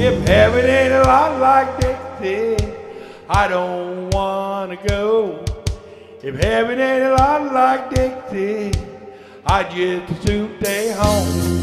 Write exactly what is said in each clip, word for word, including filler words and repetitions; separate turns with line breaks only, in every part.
If heaven ain't a lot like Dixie, I don't wanna go. If heaven ain't a lot like Dixie, I just as soon stay home.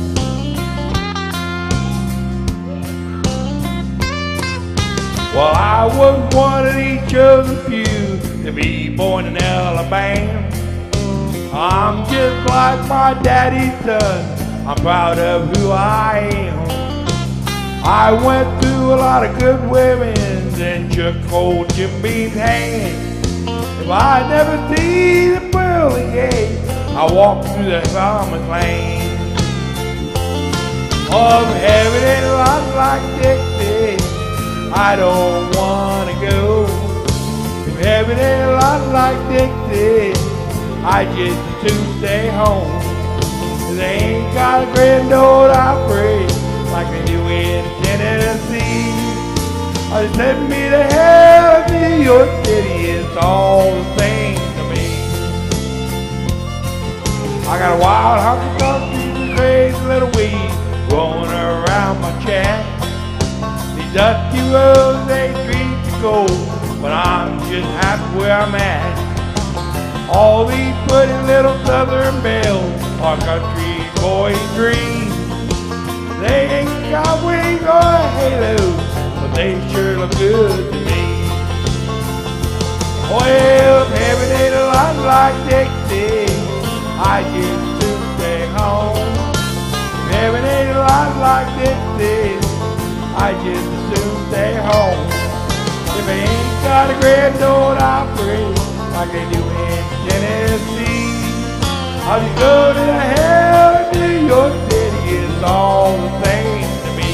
Well, I was one of these chosen few to be born in Alabama. I'm just like my daddy's son. I'm proud of who I am. I went through a lot of good women and shook old Jim Beam's hand. If I never see the pearly gate, I walk through the promised land. Oh, heaven ain't a lot like Dixie, I don't wanna go. If heaven ain't a lot like Dixie, I just as soon stay home. They ain't got a granddaughter I pray like they do in Tennessee. I just send me to hell in New York City, it's all the same to me. I got a wild honky tonk crazy little weed growing around my shack. These dusty roads ain't streets to go, but I'm just happy where I'm at. All these pretty little southern belles are country boys' dreams. They ain't got wings or halos, but they sure look good to me. Well, if heaven ain't a lot like Dixie, I just soon stay home. If heaven ain't a lot like Dixie, I just as soon stay home. If I ain't got a granddaughter I pray like they do in Tennessee, I'll just go to the hell in New York City, it's all the same to me.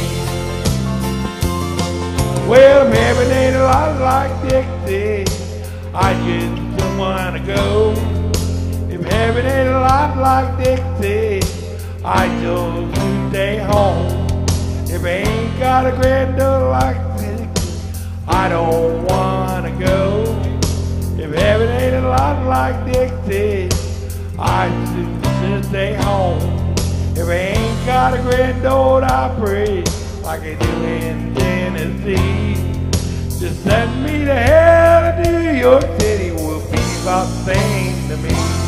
Well, if heaven ain't a lot like Dixie, I just don't wanna go. If heaven ain't a lot like Dixie, I just stay home. If I ain't got a granddaughter like Dixie, I don't wanna go. If heaven ain't a lot like Dixie, I just stay home. If I ain't got a granddaughter I pray like they do in Tennessee, just send me to hell in New York City, will be about the same to me.